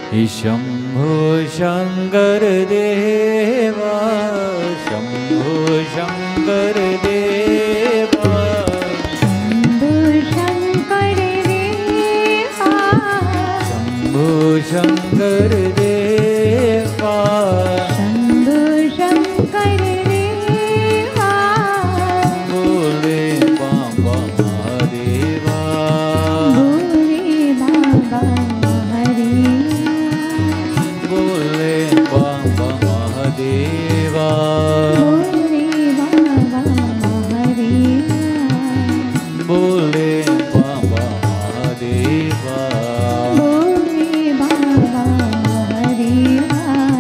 शंभो शंकर देवा, शंभो शंकर देवा, शंभो शंकर देवा, शंभो शंकर देवा, शंभो शंकर देवा, बोले बाबा महादेवा, बोले बाबा बोले बाबा महादेवा, बोले बाबा महादेवा, बोले बाबा महादेवा,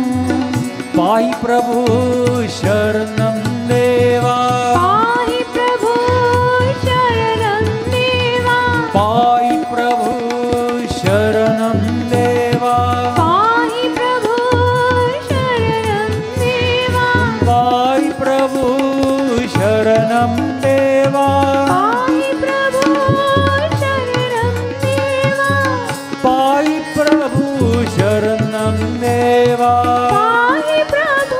पाहि प्रभु शरणं देवा, पाहि प्रभु शरणं देवा, पाहि प्रभु शरणं देवा, पाहि प्रभु शरणं देवा, पाहि प्रभु शरणं देवा, पाहि प्रभु शरणं देवा, पाहि प्रभु शरणं देवा, पाहि प्रभु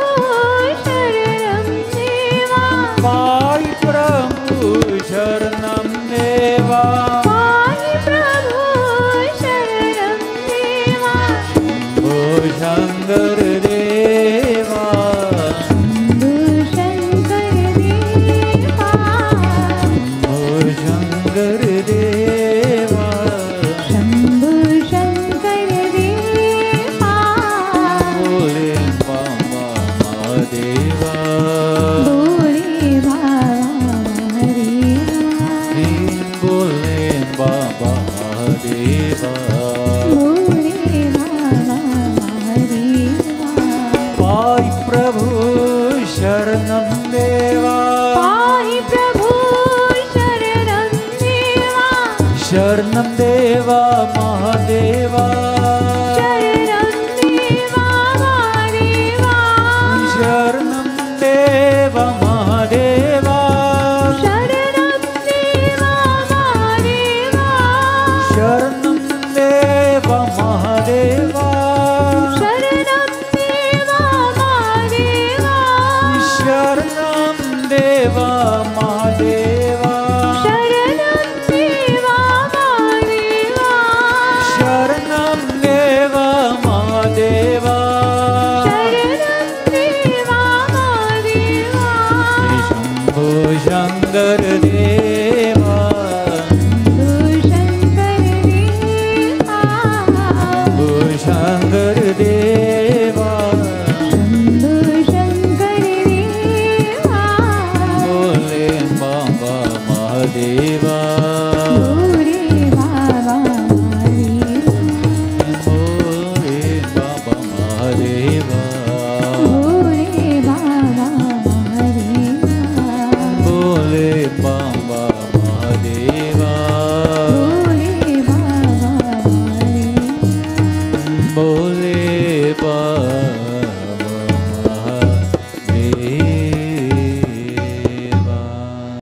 शरणं देवा, पाहि प्रभु शरणं देवा, पाहि प्रभु शरणं देवा, शंभो शंकर देवा, शंभो शंकर देवा, शंभो शंकर देवा, शंभो शंकर देवा, बोले बाबा महादेवा, बोले बाबा हरिया, बोले बाबा महादेवा, बोले बाबा हरिया, पाहि प्रभु शरणं देवा, पाहि प्रभु शरणं देवा, शरणं देवा महादेवा, शरणं देवा महादेवा, शरणं देवा महादेवा, शरणं देवा महादेवा, शरणं देवा महादेवा, शरणं देवा महादेवा, शरणं देवा महादेवा, शरणं देवा महादेवा, शरणं देवा महादेवा, शरणं देवा महादेवा, शंभो शंकर देवा, शंभो शंकर देवा, शंभो शंकर देवा, शंभो शंकर देवा, बोले बाबा महादेवा,